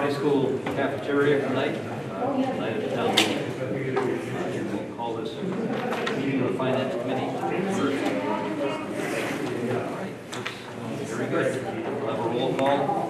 high school cafeteria tonight, night of town meeting. And we'll call this meeting of the Finance Committee. All right, very good. We'll have a roll call.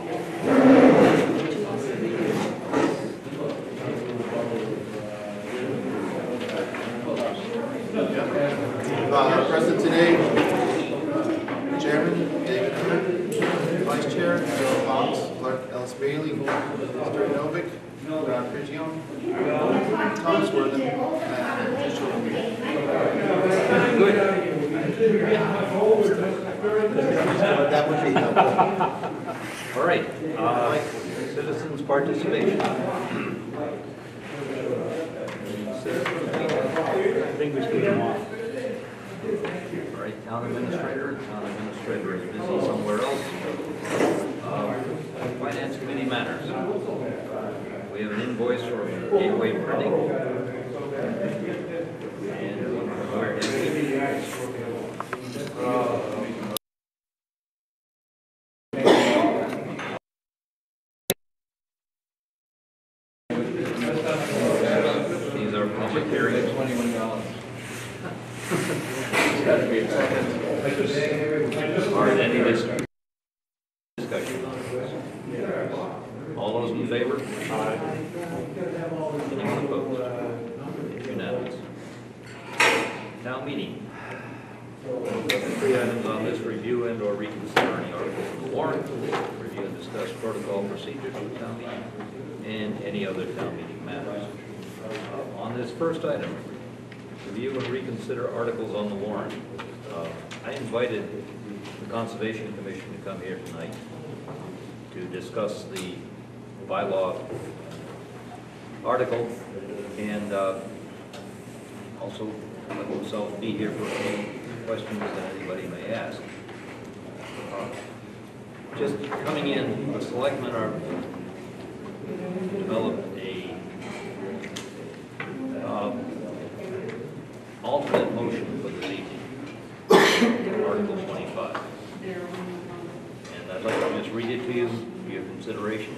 Present today, Chairman David Hood, Vice Chair Joe Fox, Clerk Ellis Bailey, Mr. Novick, Prigion, Thomas Wortham, and Joshua Reed. Good. That would be helpful. All right, citizens' participation. Fingers keep them off. All right, town administrator. Town administrator is busy somewhere else. Finance committee matters. We have an invoice for Gateway Printing. And where is it? These are public hearings. All right, any discussion on this? All those in favor? Aye. Anyone opposed? It's unanimous. Town meeting. Three items on this: review and or reconsider any articles of the warrant, review and discuss protocol procedures for town meeting, and any other town meeting matters. On this first item, review and reconsider articles on the warrant. I invited the Conservation Commission to come here tonight to discuss the bylaw article and also let themselves be here for any questions that anybody may ask. Just coming in, the selectmen are developed a alternate motion for this evening, Article 25. And I'd like to just read it to you for your consideration.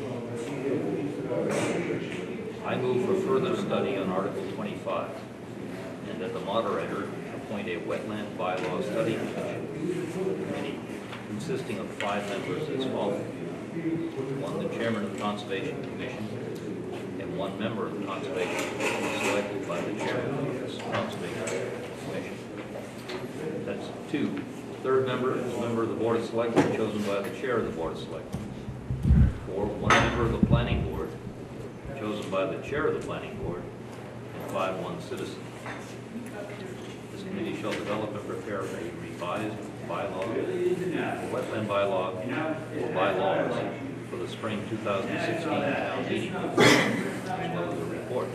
I move for further study on Article 25, and that the moderator appoint a wetland bylaw study committee consisting of 5 members as follows. 1, the chairman of the Conservation Commission, and 1 member of the Conservation Commission selected by the chairman of the Conservation Commission. That's 2. Third member is a member of the Board of Selectmen chosen by the chair of the Board of Selectmen. 4, 1 member of the Planning Board chosen by the chair of the Planning Board, and 5, 1 citizen. This committee shall develop and prepare a revised bylaw, wetland bylaw, or bylaws for the spring 2016 town meeting, as well as a report.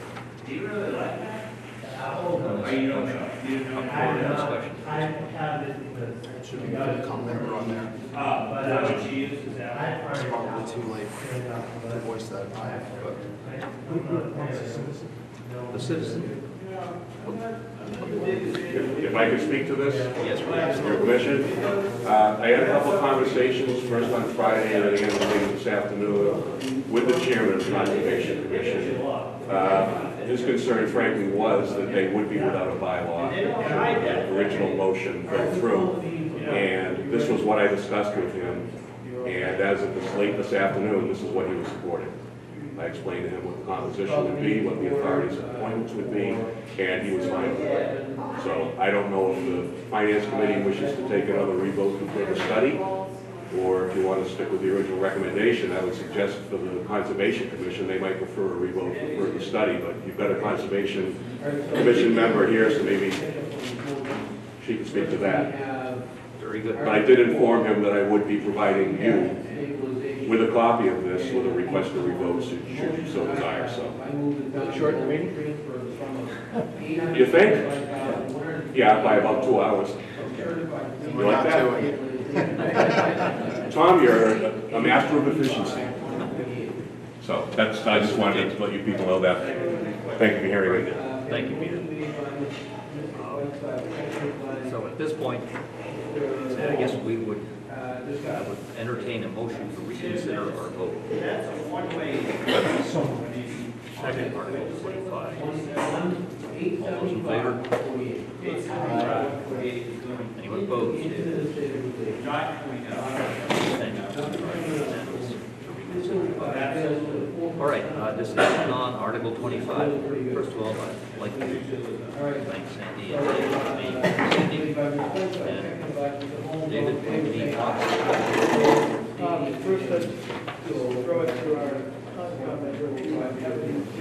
Should be a comment member on there. It's probably too late to voice that. The citizen? If I could speak to this? Yes, please. Your permission. I had a couple of conversations, first on Friday and then again this afternoon, with the chairman of the Conservation Commission. His concern, frankly, was that they would be without a bylaw should the original motion go through. And this was what I discussed with him. And as of this afternoon, this is what he was supporting. I explained to him what the composition would be, what the authorities' appointments would be, and he was fine with it. So I don't know if the Finance Committee wishes to take another revote and further study, or if you want to stick with the original recommendation. I would suggest for the Conservation Commission, they might prefer a revote for further study, but you've got a Conservation Commission member here, so maybe she can speak to that. Very good. But I did inform him that I would be providing you with a copy of this with a request to revote should you so desire. So. Shorten the meeting? You think? Yeah, by about 2 hours. You like that? Tom, you're a master of efficiency. So I just wanted to let you people know that. Thank you for hearing me. Thank you, Peter. So at this point, I guess we would I would entertain a motion to reconsider our vote. Second, Article 25. All those in favor? Anyone opposed? All right, discussion on Article 25. First of all, I'd like to thank Sandy and David for and David, any comments? First, let's just throw it to our comment.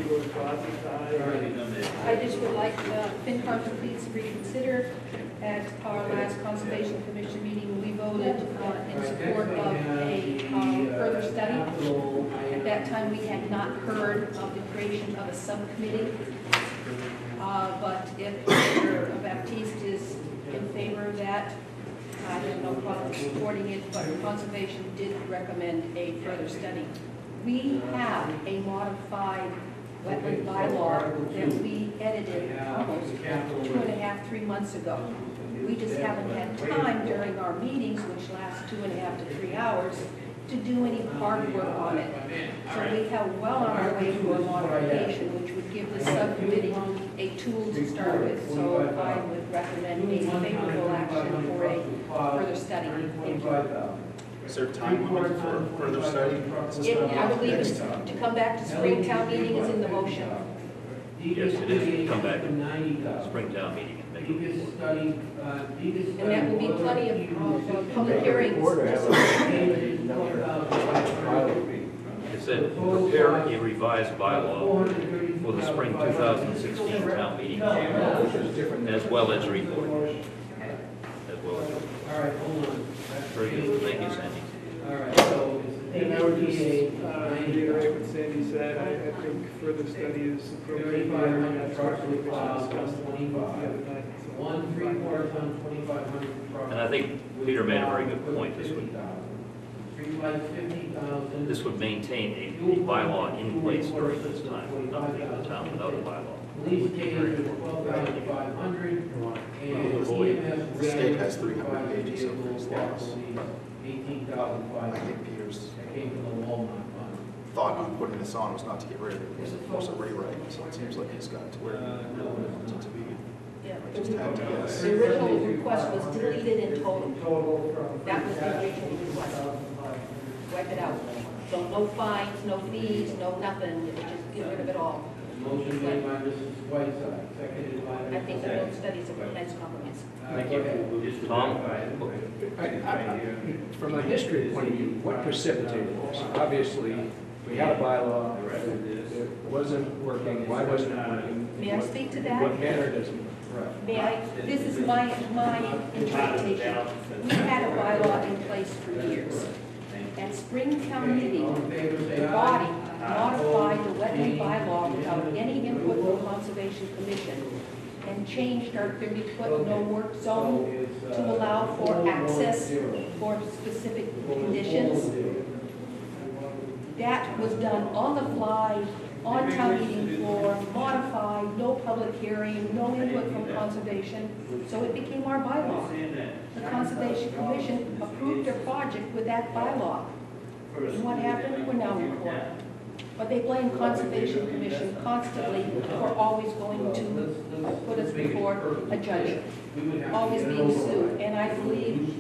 I just would like FinCom to please reconsider. At our last Conservation Commission meeting, we voted in support of a further study. At that time, we had not heard of the creation of a subcommittee. But if Mr. Baptiste is in favor of that, I have no problem supporting it, but Conservation did recommend a further study. We have a modified wetland bylaw that we edited almost 2.5, 3 months ago. We just haven't had time during our meetings, which last 2.5 to 3 hours, to do any hard work on it. So we have well on our way to a modification, which would give the subcommittee a tool to start with. So I would recommend a favorable action for a further study. Thank you. Is there time limit for further study? I believe it's to come back to Springtown meeting is in the motion. Yes, it is to come back to Springtown meeting and make it. And that will be plenty of public hearings. It said prepare a revised bylaw for the spring 2016 town meeting, as well as report. As well as. All right, hold on. Very good, thank you, Sandy. All right, so And I would just reiterate what Sandy said. I think further study is appropriate here, and that's what we discussed the other night. So, 1 3/4 ton, 2,500. And I think Peter made a very good point. This would maintain a bylaw in place during this time, not leave the town without a bylaw. Police cameras are 12,500, and The state has 300 pages of these laws. 18,500. I think Peter's That came from the Walmart fund. thought on putting this on was not to get rid of it, it was a rewrite, so it seems like he's got to where he really wants it to be. Yeah. I just had to guess. The original request was deleted in total. That was the original request. Wipe it out. So no fines, no fees, no nothing, just get rid of it all. Motion made by Mrs. Whiteside, seconded by Mrs. I think the road studies are a nice compromise. Thank you. Tom? From a history point of view, what precipitated this? Obviously, we had a bylaw, it wasn't working, why wasn't it working? May I speak to that? What manner does it? May I, this is my interpretation. We had a bylaw in place for years. At Springtown meeting, All in favor, say the aye. body modified the wetland bylaw without any input from Conservation Commission and changed our 30-foot no-work zone to allow for access for specific conditions. That was done on the fly, on town meeting floor, modified, no public hearing, no input from Conservation, so it became our bylaw. The Conservation Commission approved their project with that bylaw. And what happened? We're now in court. But they blame Conservation Commission constantly for always going to put us before a judge, always being sued. And I believe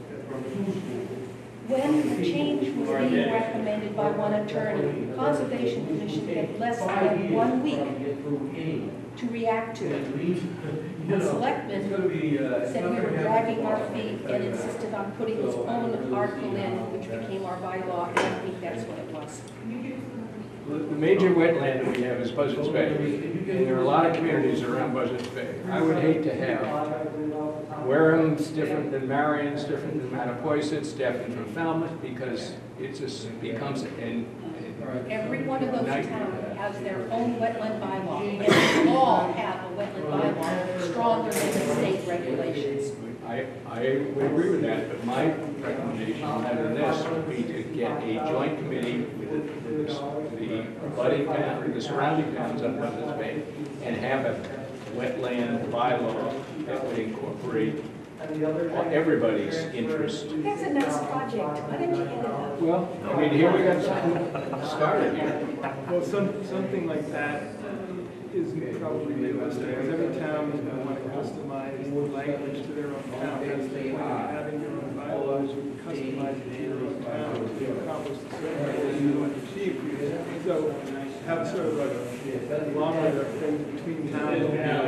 when the change was being recommended by one attorney, Conservation Commission had less than 1 week to react to it. The selectmen said we were dragging our feet and insisted on putting its own article in, which became our bylaw, and I think that's what it was. The major wetland that we have is Buzzards Bay, and there are a lot of communities around Buzzards Bay. I would hate to have Wareham's different than Marion's, different than Mattapoisett, different from Falmouth, because it just becomes Every one of those towns has their own wetland bylaw, and we all have a wetland bylaw stronger than the state regulations. I would agree with that, but my recommendation on that in this would be to get a joint committee with the abutting town, the surrounding towns of Buzzards Bay, and have a wetland bylaw that would incorporate everybody's interest. That's a nice project. Why didn't you get it up? Well, I mean, here we got something started here. Well, something like that isn't probably realistic, because every town is going to want to customize the language to their own town. That's the point of having your own bylaws, you can customize it to your own town to accomplish the certain goals you want to achieve. So have sort of like a longer thing between towns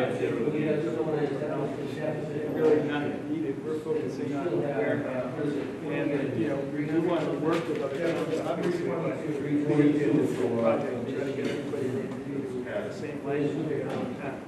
really not needed. We're focusing on Wareham. And, you know, we do want to work with other towns. Obviously, we did this project, we try to get everybody to do the same language in their own town.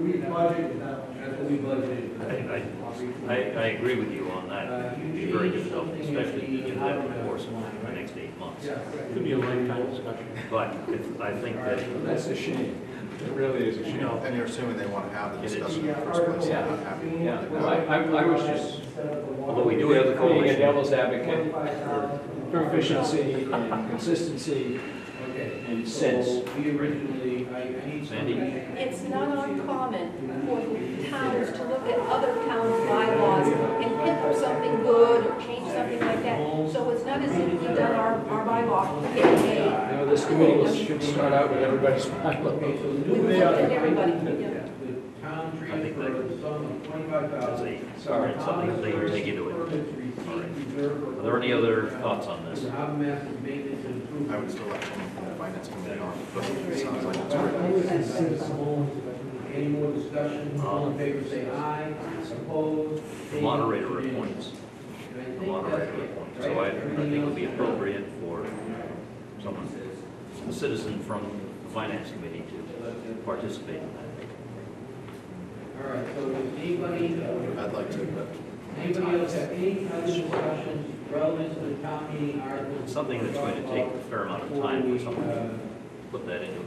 I agree with you on that. It'd be very difficult, especially to do that in the course of the next 8 months. Could be a lifetime discussion. But I think that That's a shame. It really is a shame. And you're assuming they want to have the discussion in the first place, Yeah. and not have it. Yeah, well, I was just although we do have the being a coalition, devil's advocate for efficiency and consistency and sense. Sandy, It's not uncommon for the towns to look at other towns' bylaws and pick up something good or change something like that. So it's not as if we've done our bylaw in a, You know, this committee should start out with everybody's bylaw. we looked at everybody. Yeah. I think that is a, Sorry. something that they take into it. All right. Are there any other thoughts on this? I would still like to from the finance committee on, but it sounds like it's great. Any more discussion? All in favor, say aye. Opposed? The moderator appoints. The moderator appoints. So I think it would be appropriate for someone, a citizen from the finance committee to participate in that. All right, so does anybody, I'd like to, but anybody else have any other discussions relevant to the town meeting article? Something that's going to take a fair amount of time for someone to put that in.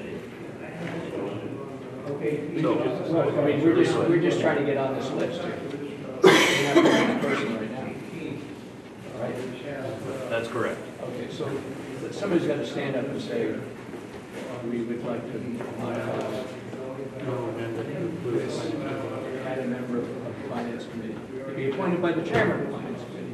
Okay. So, Well, I mean, we're just trying to get on this list here. We're not the right person right now. All right? that's correct. Okay, so somebody's got to stand up and say, we would like to add a member of the finance committee, to be appointed by the chairman of the finance committee,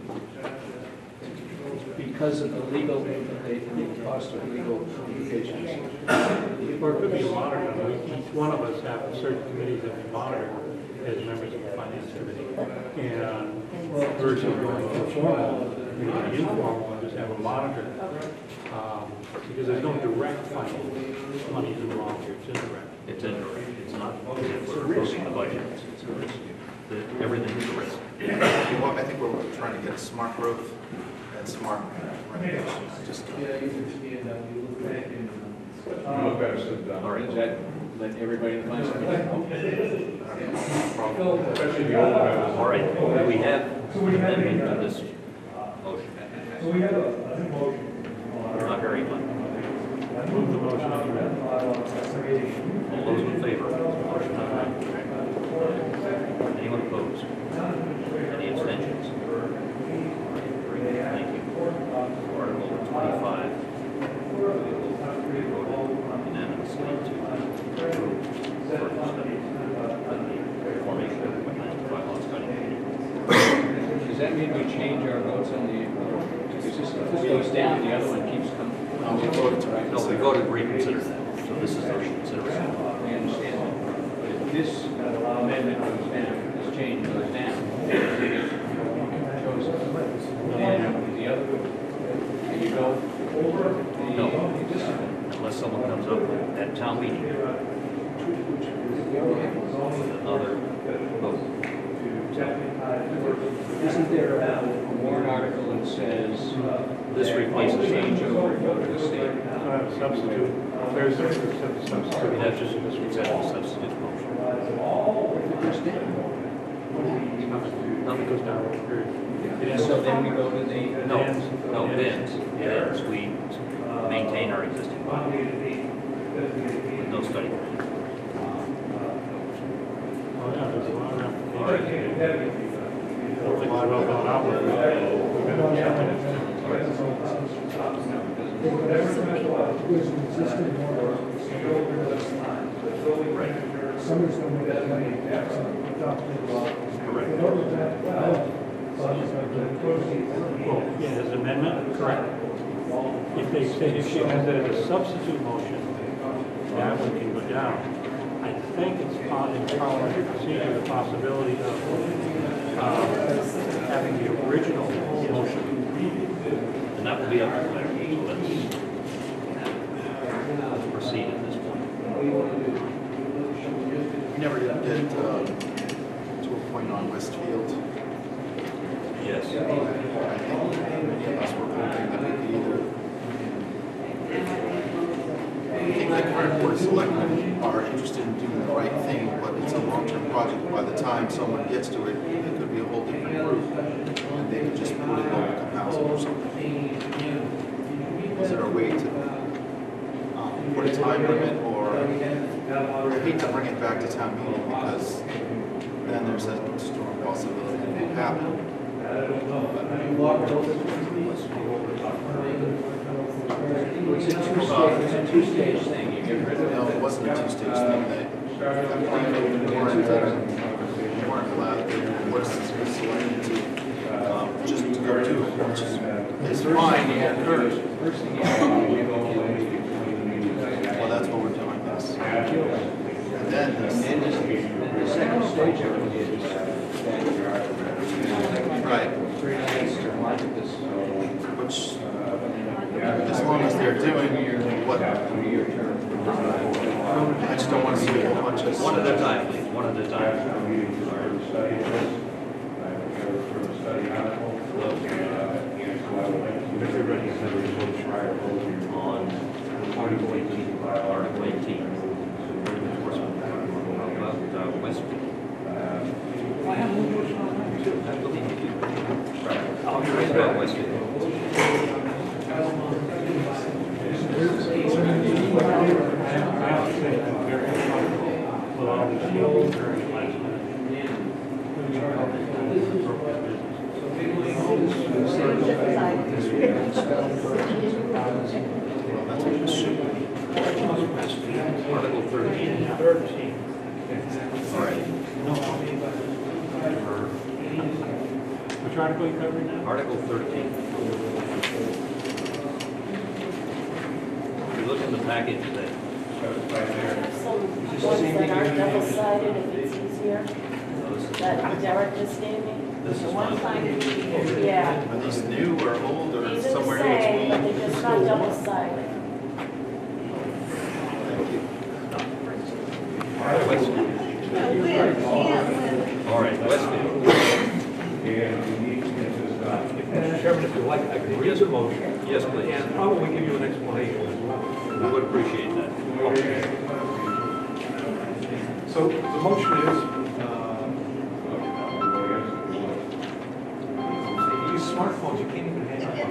because of the legal, the cost of legal implications. Or it could be a monitor. Each one of us have certain committees that we monitor as members of the finance committee. And versus going to formal, informal, and just have a monitor. Because there's no direct funding. Money is involved here, it's indirect. It's indirect. It's not, if we're approving the budget, it's a risk. Everything is a risk. I think we're trying to get smart growth and smart renovation. I just, Yeah, you can stand up, you look back and. Look better sit down. All right. Does that let everybody in the finance committee know? Especially the old guys. All right, do we have an amendment to this motion? So we have a motion. Not very much. Move the motion. All those in favor? Motion amended. Anyone opposed? Any abstentions? Thank you. Article 25. We voted unanimously to approve further study on the formation of the wetland bylaw study committee. Does that mean we change our votes on the, because this goes down, the other one keeps coming? we voted to No, we voted to reconsider that, so this is the reconsideration. I understand that. But if this amendment goes down, this change goes down, it goes, then the other, can you go over the? No, unless someone comes up at town meeting with another vote. Isn't there a warrant article that says This replaces change that. over, go to the state? Substitute. There's a substitute. That's just a substitute motion. Nothing goes down. Period. So then we go to the. No, bins. We maintain our existing bylaw with no study. Oh, yeah, there's a lot of applications. All right. Don't think it's well gone out with it. We've been accepting it. Right. Somebody's going to make that money, something adopted. Correct. Well, yeah, his amendment, correct. If they say, if she has that as a substitute motion, that one can go down. I think it's on in parliamentary procedure, the possibility of having the original motion. And that will be up to Claire, so let's proceed at this point. We never did to a point on Westfield. Yes. I think many of us were hoping that we could either, I think the current board of selectmen are interested in doing the right thing, but it's a long-term project. By the time someone gets to it, it could be a whole different group, and they could just put it in low-income housing or something. Is there a way to put a time limit, or I hate to bring it back to town meeting because then there's a strong possibility that it will happen. It's a two-stage thing. You get rid of No, it wasn't a two-stage thing. I believe they weren't allowed, the board was selected to just to go do it, which is fine. First thing you have to do, Well, that's what we're doing, yes. And then and then the second stage of it is right, which, as long as they're doing what, I just don't want to see a whole bunch of. One at a time, please, one at a time. On Article 18. Article 18. About Westfield. I believe you. Right. I'll be right about Westfield. Article 13. All right. Which article are you covering now? Article 13. If you look in the package today, Some ones that aren't double-sided, if it's easier, that Derek just gave me. This is The one fine. time, yeah. Are these new or old or These are the somewhere in same, but between? they're just not double-sided. Westfield. All right, Westfield. Mr. Chairman, if you like, I can read the motion. Yes, please. And probably give you an explanation as well. We would appreciate that. So the motion is, use smartphones, you can't even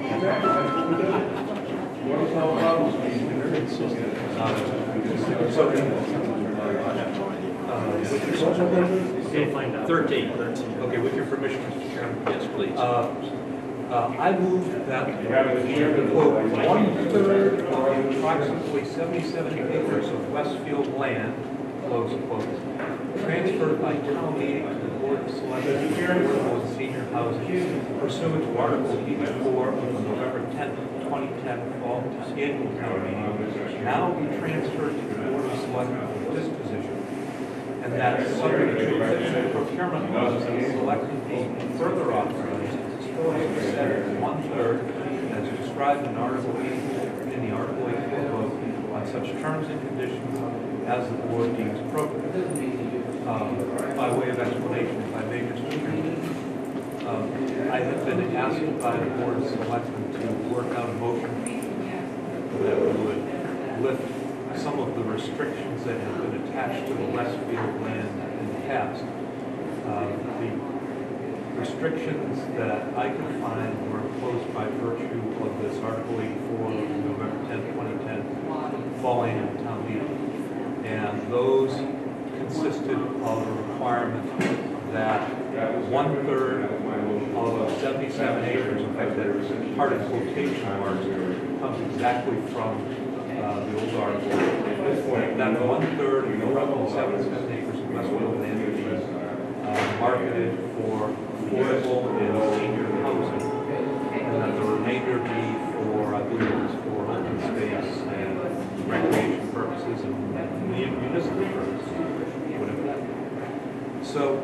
You'll find out. 13. Okay, with your permission, Mr. Chairman. Yes, please. I move that quote, 1/3 of approximately 77 acres of Westfield land, close quote, transferred by town meeting to the Board of Selectmen for senior housing pursuant to Article 84 of the November 10th, 2010 fall annual town meeting, now be transferred to the Board of Selectmen for disposition, and that subject to procurement laws, the selectmen be further authorized to set 1/3 as described in Article 84, in the Article 84 book, on such terms and conditions as the board deems appropriate. By way of explanation, if I may, Mr. Chairman, I have been asked by the Board of Selectmen to work out a motion that would lift some of the restrictions that have been attached to the Westfield land in the past. The restrictions that I could find were imposed by virtue of this Article 84 of the November 10, 2010 fall annual town meeting. And those consisted of a requirement that 1/3 of 77 acres, in fact, that part of quotation marks comes exactly from the old article. That 1/3 of the 77 acres of Westfield land marketed for affordable and senior housing, and then the remainder be for, I believe it was for open space and recreation purposes and municipal purposes, whatever that is. So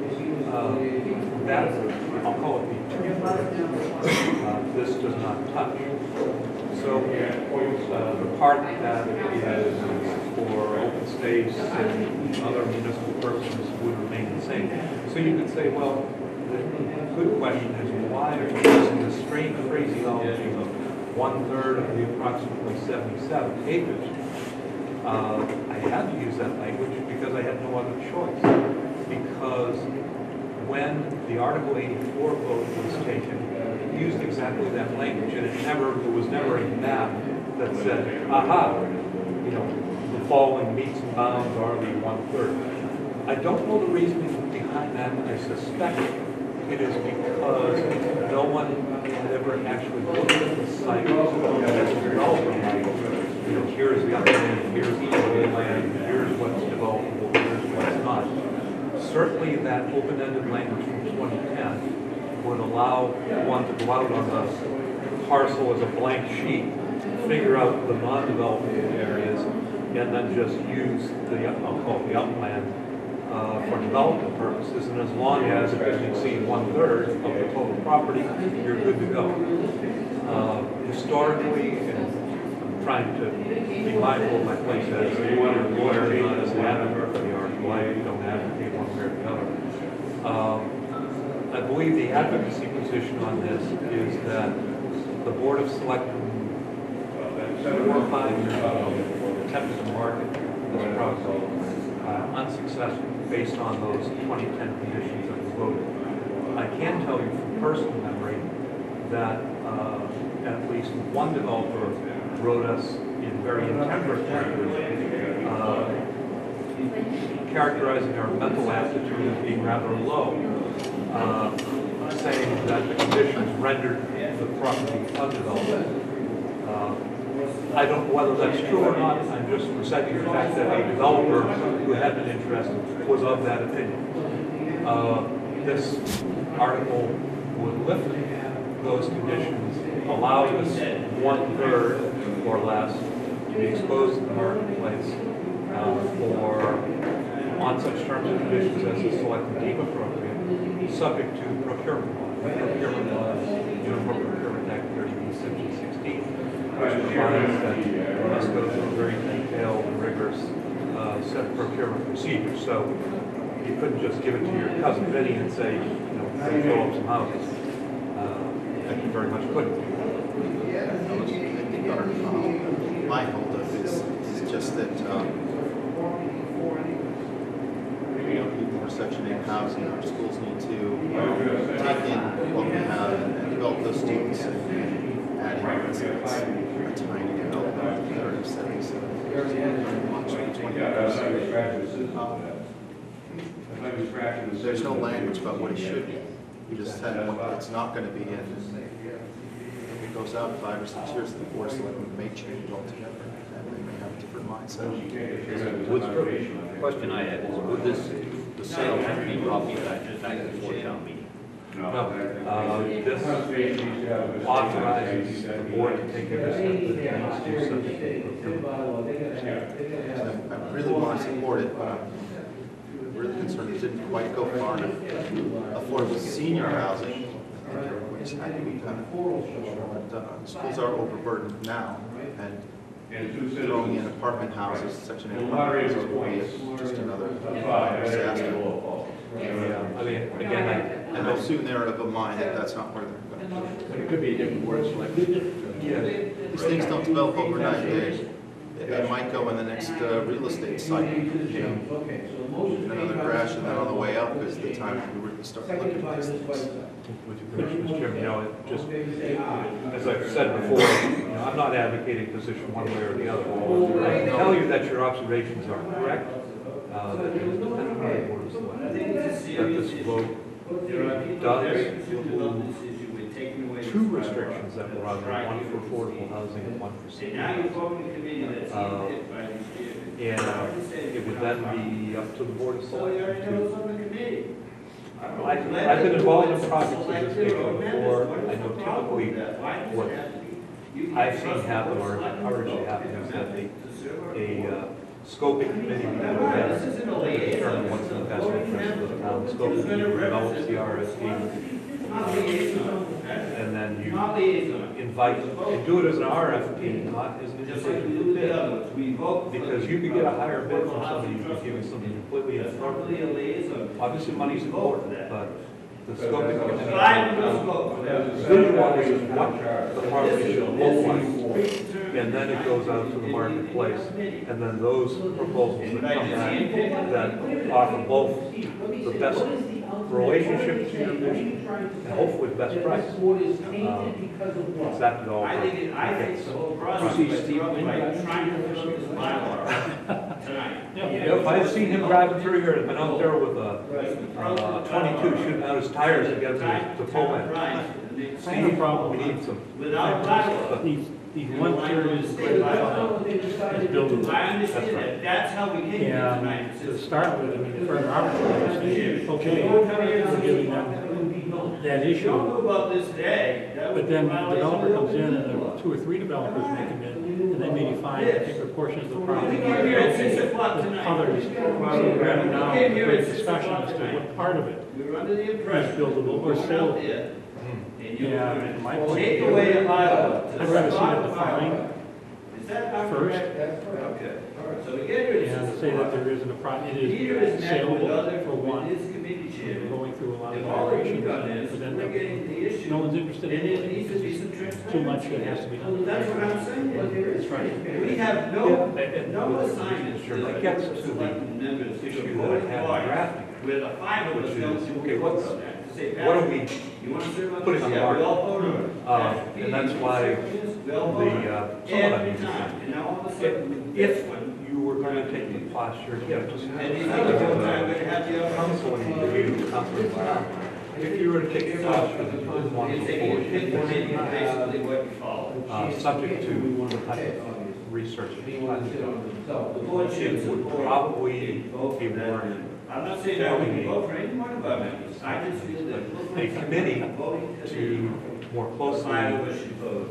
that, I'll call it the two-thirds. This does not touch. So the part that is for open space and other municipal purposes would remain the same. So you could say, well, the good question is, why are you using this strange phraseology of 1/3 of the approximately 77 acres? I had to use that language because I had no other choice. Because when the Article 84 vote was taken, it used exactly that language, and there was never a map that said, aha, you know, the following meets and bounds are the 1/3. I don't know the reasoning behind that. I suspect it is because no one had ever actually looked at the site as a developer. You know, here's the upland, here's the land, here's what's developable, here's what's not. Certainly that open-ended language from 2010 would allow one to go out on the parcel as a blank sheet, figure out the non-developable areas, and then just use the, I'll call it the upland, for development purposes, and as long as it doesn't exceed 1/3 of the total property, you're good to go. Historically, and I'm trying to be mindful of my place as a lawyer, not as an advocate for the article. I don't advocate one way or the other. I believe the advocacy position on this is that the Board of Selectmen 4 or 5 years ago attempted to market this property unsuccessful based on those 2010 conditions that were voted. I can tell you from personal memory that at least one developer wrote us in very intemperate language, characterizing our mental aptitude as being rather low, saying that the conditions rendered the property undeveloped. I don't know whether that's true or not. I'm just presenting the fact that a developer who had an interest was of that opinion. This article would lift those conditions, allow this 1/3 or less to be exposed in the marketplace for on such terms and conditions as the selectmen deem appropriate, subject to procurement law. Procurement law is Uniform Procurement Act 30B-16, which provides that you must go through a very detailed and rigorous set of procurement procedures. So you couldn't just give it to your cousin Vinny and say, you know, fill up some houses. You very much couldn't. My holdup is just that we need more Section 8 housing. Our schools need to take in what we have and develop those students and add in residents. A tiny development, 30, 77, 20%. There's no language about what it should be. We just said what it's not going to be in. If it goes out 5 or 6 years, the Board of Selectmen may change altogether, and they may have a different mindset. The question I had is, would the sale have to be brought back before town meeting? No, this authorizes the board to take every step that it needs to subject to procurement. I really want to support it, but I'm really concerned it didn't quite go far enough. Affordable senior housing, which had to be done. But schools are overburdened now, and throwing in apartment houses, Section 8 apartment houses will be just another disaster. Yeah, I mean, again, And I'll soon they're of a mind that that's not where they're going. But it could be a different word selection. yeah, These things don't develop overnight. They might go in the next real estate cycle. You know, another crash, and then on the way up is the time we really start looking at these things. Would you finish, Mr. Chairman? You know, it just, as I've said before, you know, I'm not advocating position one way or the other. I can tell you that your observations are correct, that it is dependent on the Board of Selectmen, that this vote does include 2 restrictions that were on there, one for affordable housing and one for senior housing. And it would then be up to the Board of Selectmen to I've been involved in projects of this nature before. I know typically what I've seen happen or encouraged to happen is that a scoping committee will to determine what's in the best interest of the town. The scoping committee develops the RFP, and then you invite, and do it as an RFP, not as an individual bid. Because you could get a higher bid from somebody who's giving something completely inappropriate. Obviously, money's important, but the scoping committee visualizes what the property should look like, and then it goes out to the marketplace, and then those proposals that come back that offer both the best relationship to your vision and hopefully the best price. It's that developer. If I had seen him driving through here, I'd been out there with a 22 shooting out his tires against the full end. Same problem. We need some. These 1/3 is buildable. That's how we came here tonight. And to start with, I mean, for an arbitrary, okay, we're giving them that issue. About this day. But then the developer comes in and there are 2 or 3 developers may come in and they may define a particular portion of the property. We came here at 6 o'clock tonight. Others, so we're having now a great discussion as to what part of it We were under the is impression. buildable or saleable. And you Yeah, my point take is, away a bylaw. I'd rather see it defined Is that not first. correct? Okay. So we get rid of and say that there isn't a it Peter is is met with saleable other, for one. with his committee We're chairman. going through a lot of And all we've operations, done is, but then we're getting the issue. no one's interested in And it it. needs to be some transparency. Too much that has to be done. That's what I'm saying. That's right. We have Yeah, no, and no with the assignments. sure, that gets to the issue that I had in drafting, Where the 5 of us which don't is, do okay, what what are we you want to serve on putting this? on the Yeah, we market? all vote on it. And that's why We all vote on it. someone I Every need to time. And now all of a sudden, if you were going to take the posture, just and these other people are going to have the other. counseling review, counseling, if you were to take the posture that you didn't want to You're taking a pick and making afford, basically what you follow. subject to the type of research that you plan to do, The board should it would support. probably Vote be for that. more I'm not saying that we can vote for any one of our members. I just feel that. a committee to more closely Five of us should vote.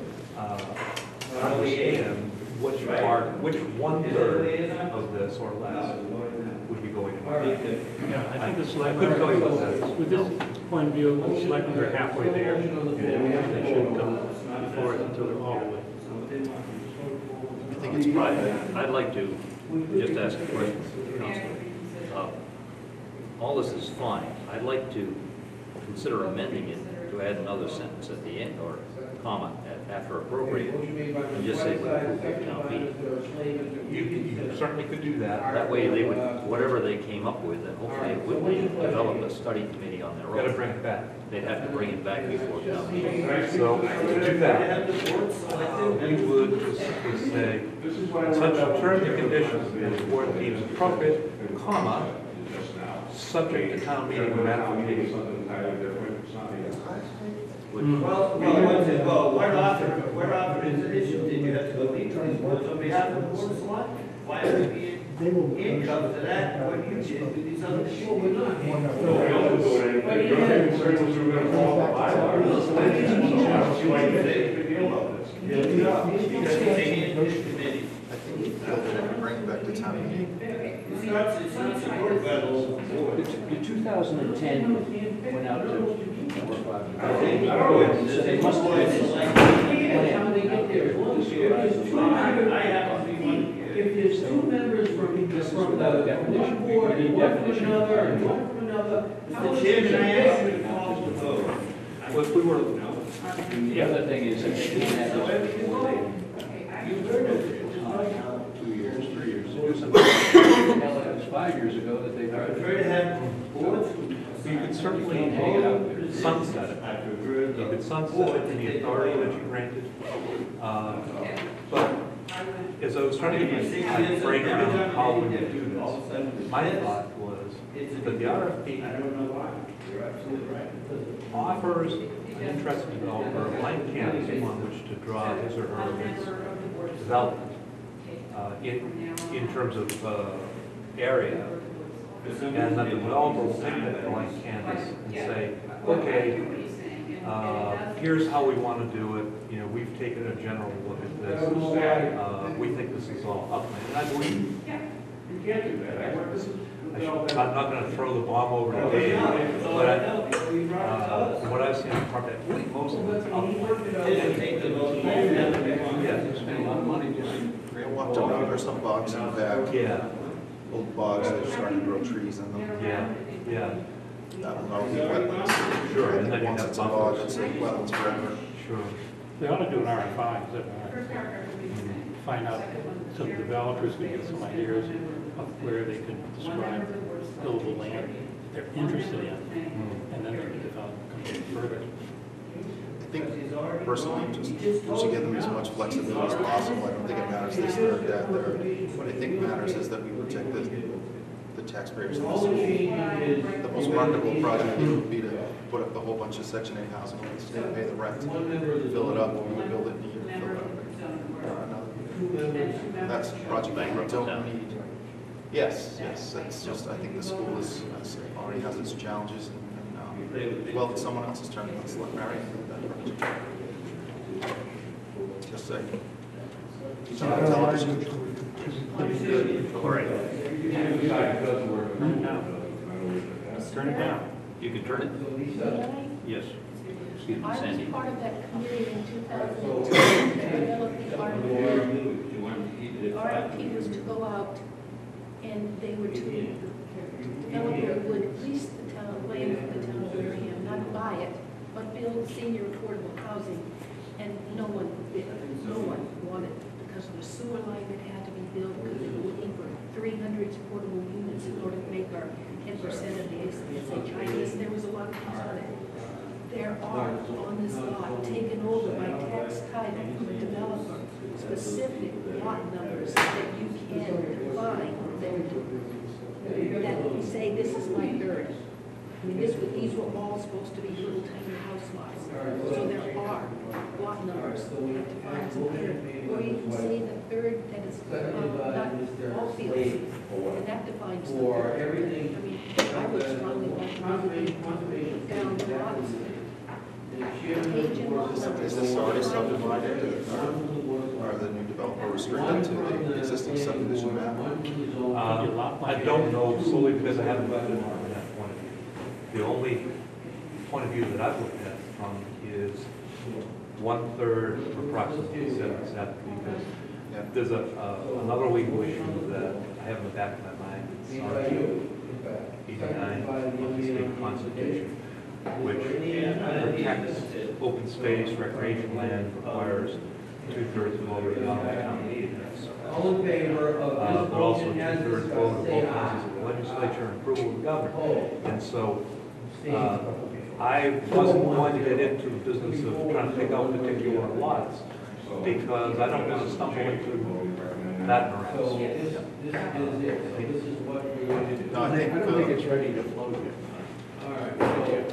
understand which part, which 1/3 of this or less would be going in. Yeah, I think the I selectmen, couldn't tell you what that is. with this point of view, the selectmen are halfway there. And they shouldn't come before us until they're all the way. I think it's private. I'd like to just ask a question, Counselor. All this is fine. I'd like to consider amending it to add another sentence at the end, or comma, after appropriate, and just say with approval of town meeting. You certainly could do that. That way they would, whatever they came up with, and hopefully it would be, develop a study committee on their Got to own. bring it back. They'd have to bring it back before town meeting. So to do that, we would say, such terms and conditions as the board deems appropriate, comma, subject to town meeting ratification. Well, what author is the issue? Did you have to go into these words on behalf of the board of selectmen? Why would it be handcuffed to that, what you did with these other people? We're not. Bring it back to town meeting. It's not supported by the local board. The 2010 went out to So they must have been How they get there, as long as I happen to be one. if there's 2 members from without the definition. one board, We need and one from definition. another, and one from another. Mr. Chairman, I ask you to call the vote. Well, if we were, The other thing is, that we had this before they, 2 years, 3 years, to do something. Now, that was 5 years ago that they I tried prefer to to. have boards. you could certainly hang it out there, sunset it. I prefer You the could sunset board it to in the take authority over. that you granted. But as I was trying to give you a break around how we would do this, my thought was that the RFP I don't know why. You're absolutely right. offers an interested developer a blank canvas on which to draw his or her development in terms of area and that the developer will take that blank canvas and say, okay, here's how we want to do it. You know, we've taken a general look at this. We think this is all up. And I believe I'm not going to throw the bomb over to Dave, but from what I've seen on the carpet, I believe most of it's up. Yeah, spend a lot of money just. I walked around, there's some bogs in the back. Yeah, Old bogs that are starting to grow trees in them. yeah. That will all be wetlands. Sure, and I then think you once have it's a bog, buffers. it's a wetlands forever. Sure. They ought to do an RFI, is that find out, so the developers can get some ideas of where they could describe buildable land they're interested in, and then they can develop further. I think personally, just to give them as much flexibility as possible. I don't think it matters this, there, or that, there. What I think matters is that we protect the taxpayers of the school. The most marketable project would be to put up a whole bunch of Section 8 housing units, pay the rent, fill it up, we would build it in a year, fill it up. That's a project we don't need. Yes, that's just, I think the school is, already has its challenges, and well, it's someone else's turn, let's let Marion do that project. Just say. He's on television. All right, Turn it down. you can turn it? Yes. Excuse me, I was Sandy. part of that committee in 2010 to develop the RFP. The RFP was to go out and they were to, the developer would lease the town, land for the town of Wareham, not buy it, but build senior affordable housing. And no one bid, no one wanted, because of the sewer line that had to be built, because they were looking for 300 portable units in order to make our 10% of the SHIs. There was a lot of things on it. There are on this lot taken over by tax title from a developer, specific lot numbers that you can define that say this is my third. I mean, these were all supposed to be little tiny house lots. So there are lot numbers that defines a third. Or you can say the third that is not all fields, and that defines the third. I mean, I would strongly like to move down the lots. Is this already subdivided, or the new developer restricted to the existing subdivision map? I don't know solely because I haven't looked at it from that point of view. The only point of view that I've looked at from is 1/3 approximately 7/7, because there's another legal issue that I have in the back of my mind. It's Article 89 of the state constitution, which protects open space, recreation land, requires 2/3 vote of the town meeting. All in favor of But also 2/3 vote of both houses of the legislature and approval of the governor. And so I wasn't going to get into the business of trying to pick out particular lots because I don't want to stumble into that morass. This is it. This is what we're going to do. No, I I think, don't think it's ready to float yet. All right,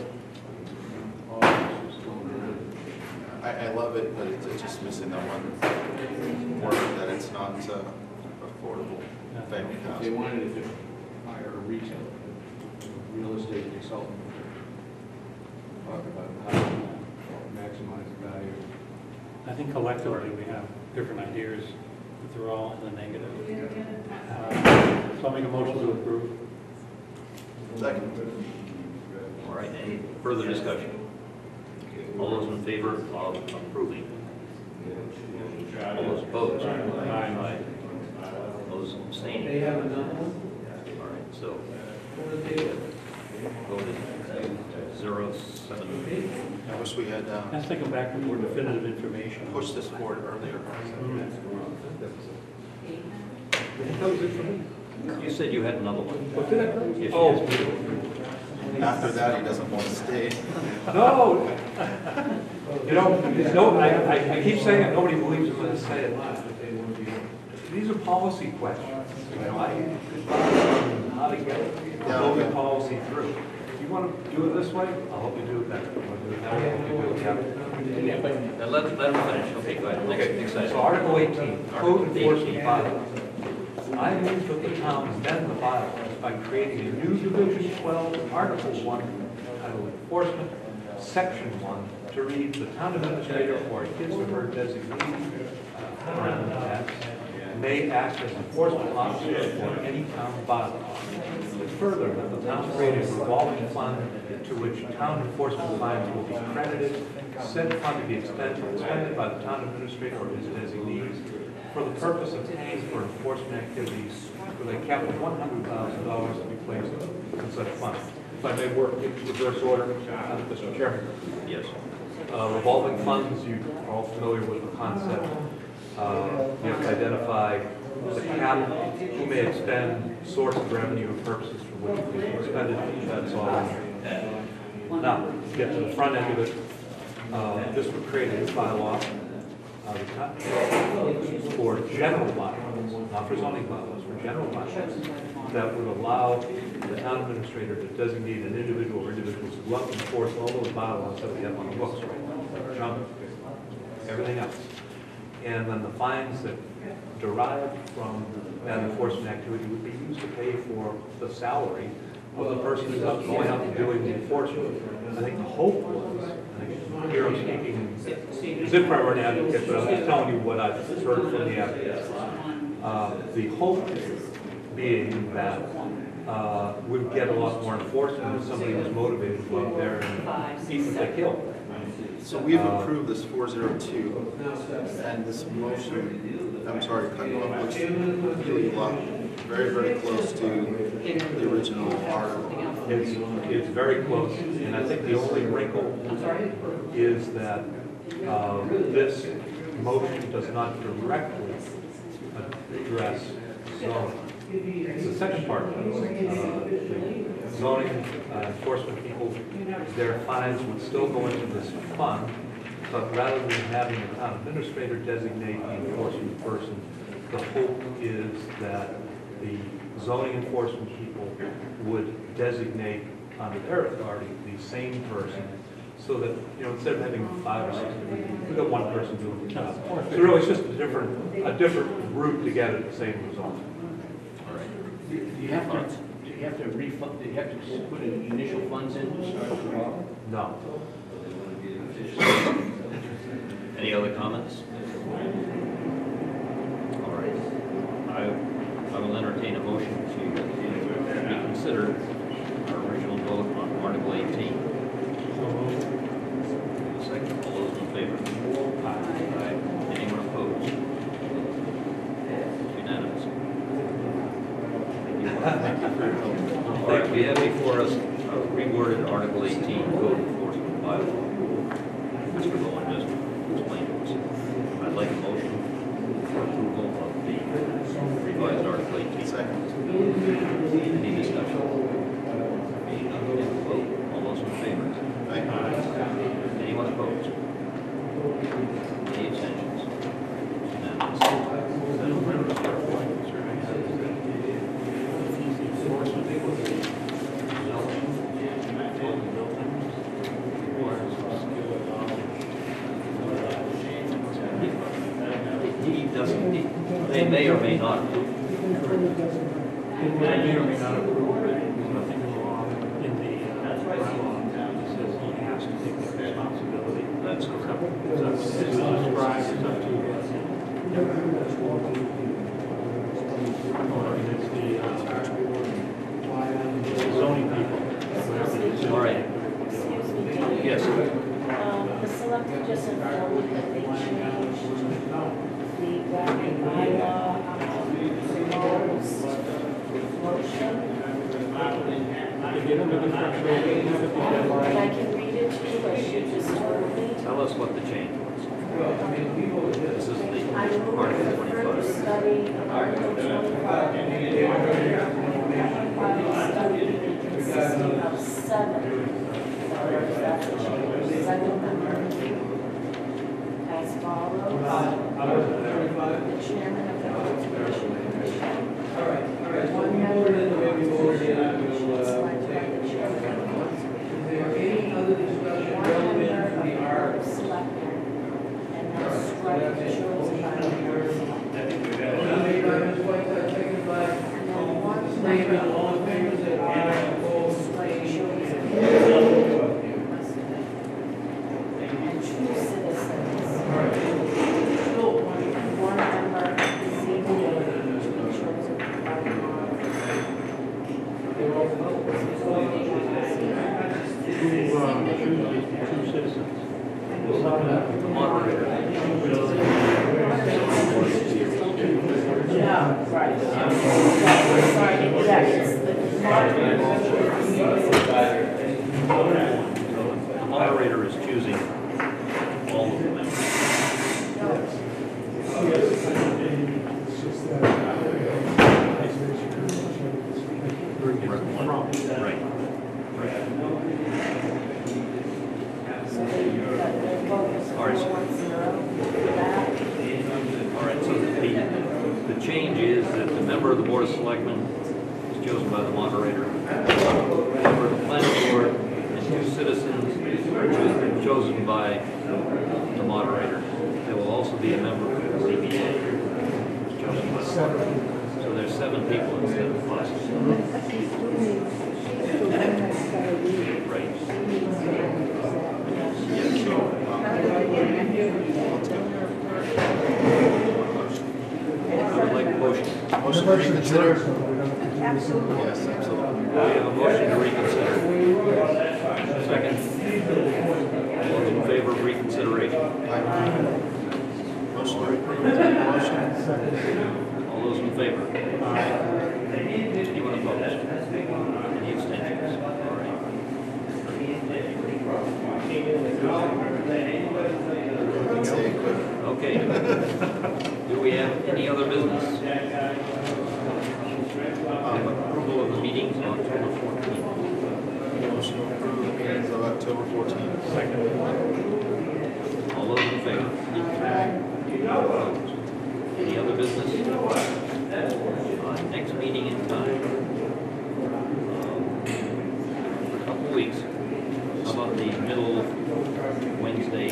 I love it, but it's just missing that one word that it's not affordable family They housing. wanted to hire a real estate consultant. Talk about how to maximize the value. I think collectively we have different ideas, but they're all in the negative. So I'll make a motion to approve. Second. All right, any further discussion? All those in favor of approving? All those opposed? Aye. Those abstaining? They have another one? All right, so voted 0-7. I wish we had Let's take them back to more definitive information. pushed this forward earlier. You said you had another one. What did I put? If Oh. yes, After that, he doesn't want to stay. No! No, I keep saying it, nobody believes me when I say it. These are policy questions, you know, how to get local policy through. If you want to do it this way, I'll help you do it that way. If you want to do it that way, I'll help you do it that way. Now let him finish. Okay, go ahead. Next item. So Article 18, code Article enforcement 18. bylaws. I move that the town amend the bylaws by creating a new Division 12, Article 1, titled Enforcement, Section 1, to read, the town administrator or his or her designee, parentheses, may act as enforcement officer for any town bylaw. Further, that the town create a revolving fund to which town enforcement fines will be credited, said fund to be expended by the town administrator or his designees for the purpose of paying for enforcement activities with a cap of $100,000 to be placed in such fund. If I may work in reverse order, Mr. Chairman. Yes. Revolving funds, you are all familiar with the concept. You have to identify the cap, who may expend, source of revenue, and purposes for which it is expended. That's all in there. Now, to get to the front end of it, this would create a new bylaw for general bylaws, not for zoning bylaws, for general bylaws, that would allow the town administrator to designate an individual or individuals who want to enforce all those bylaws that we have on the books right now, junk, everything else. And then the fines that derive from that enforcement activity would be used to pay for the salary of the person who's going out and doing the enforcement. I think the hope was, I think here I'm speaking as if I were an advocate, but I'm just telling you what I've heard from the advocates. The hope being that we'd get a lot more enforcement if somebody was motivated to go out there and eat what they kill. So we've approved this 402, and this motion, I'm sorry to cut you off, looks really very, very close to the original article. It's very close, and I think the only wrinkle is that this motion does not directly address zoning. It's the second part of it. Zoning enforcement people, their fines would still go into this fund, but rather than having the town administrator designate the enforcement person, the hope is that the zoning enforcement people would designate under their authority the same person, so that, you know, instead of having 5 or 6 we've got one person doing the job. So really, it's just a different route to get at the same result. Do you have to refund, do you have to put in initial funds in to start the law? No. Any other comments? All right. I will entertain a motion to reconsider our original vote on Article 18. Second, all those in favor? Aye. Anyone opposed? Unanimous. All right, we have before us reworded Article 18, Code Enforcement Bylaw. Mr. Bowen just explained to us. I'd like a motion for approval of the revised Article 18. Second. Any discussion? Being none, we have a vote. All those in favor? Aye. Anyone opposed? Any abstentions? Unanimous. He doesn't, they may or may not approve. They may or may not approve it. There's nothing in the law, in the bylaw that says he has to take the responsibility. That's correct. It's up to his describe, it's up to or it's the zoning people. All right. Excuse me, Dean. Yes. The selectmen just informed that they changed the graphic bylaw proposed motion. And I can read it to you, as she just told me. Tell us what the change was. This is the I move Article for further 25. study of Article 25. Study consisting of 7. That's the change. Second amendment. As follows. The chairman of the Conservation Commission. One member of the Conservation Commission selected by the chairman of the Conservation Commission. One member of the Board of Selectmen. And then strike chosen by the Board of Selectmen. And then one member Right. Yes. The moderator is choosing all of the members. Right. All right. All right, so the change is that the member of the Board of Selectmen is chosen by the moderator. The member of the planning board and 2 citizens are chosen by the moderator. There will also be a member of the ZBA chosen by the moderator. So there's 7 people instead of 5. Right. Yeah, so, I would like a motion. motion to reconsider? Absolutely. Yes, absolutely. We have a motion to reconsider. Second. All those in favor of reconsideration? Aye. Motion to approve the motion? All those in favor? Anyone opposed? Any abstentions? All right. Let's say it quick. Okay. Do we have any other business? Approval of the meetings on October 14th. Motion to approve the meetings of October 14th. All those in favor? Opposed? Any other business? Next meeting in time. A couple weeks. How about the middle Wednesday?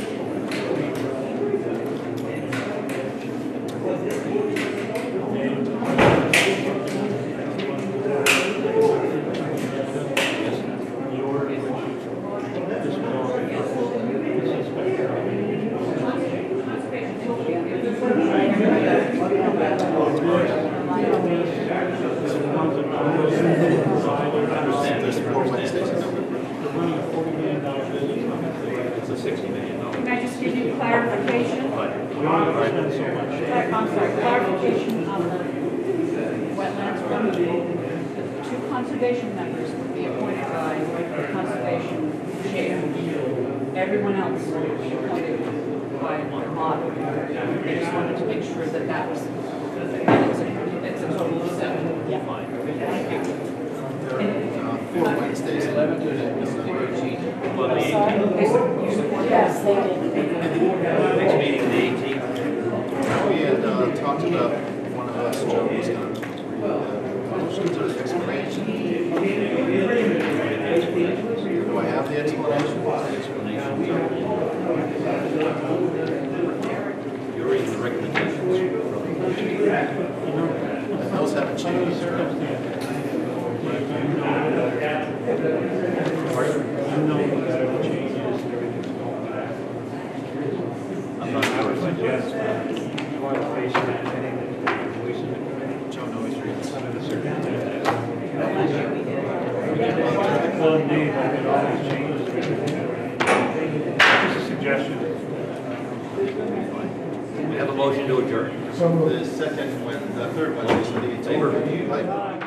There's 4 Wednesdays in November. It's a $60 million. Can I just give you clarification? I'm sorry, clarification on the wetlands removal. The 2 conservation members would be appointed by the conservation chair. Everyone else would be appointed by the moderator. I just wanted to make sure that that was, and it's a total of 7. Yeah. Fine. Thank you. 4 Wednesdays in November. Well, the 18th. Yes, they did. Next meeting, the 18th. We had talked about one of us, Joe, was going to read the motions or the explanation. Do I have the explanation? You're reading the recommendations. And those haven't changed, right? I'm not sure. Joe always reads. Well, indeed, it always changes. Just a suggestion. We have a motion to adjourn. The third Wednesday, so the 18th.